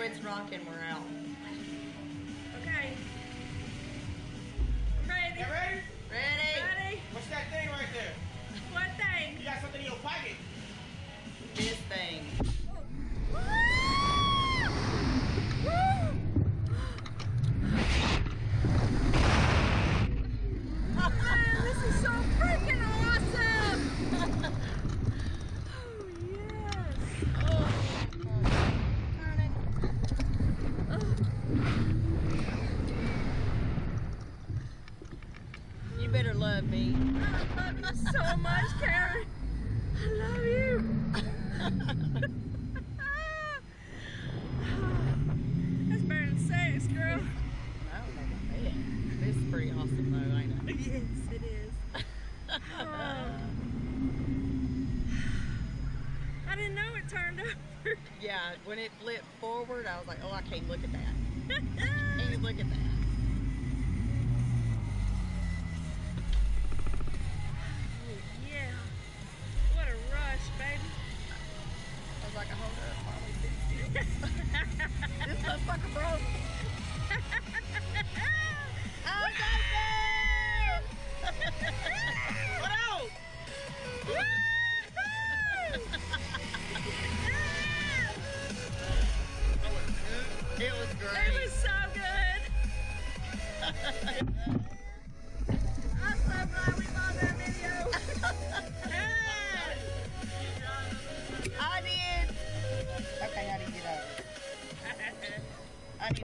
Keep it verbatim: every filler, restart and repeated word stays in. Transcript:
quits rocking, we're out. Okay. Ready? You ready? Ready? Ready? What's that thing right there? What thing? You got something in your pocket? This thing. Man, this is so freaking awesome! Oh, yes. Turn it. You better love me. I love you so much, Karen. I love you. That's better than sex, girl. I don't know about that. This is pretty awesome though, ain't it? Yes, it is. Oh. I didn't know it turned over. Yeah, when it flipped forward, I was like, oh, I can't look at that. Can't look at that. Oh, yeah. What a rush, baby. I was like, I hold up, probably fixed it. This motherfucker broke. Oh, What else? it was great. It was so good. I'm so glad we bought that video. I did. Okay, how do you get up? I need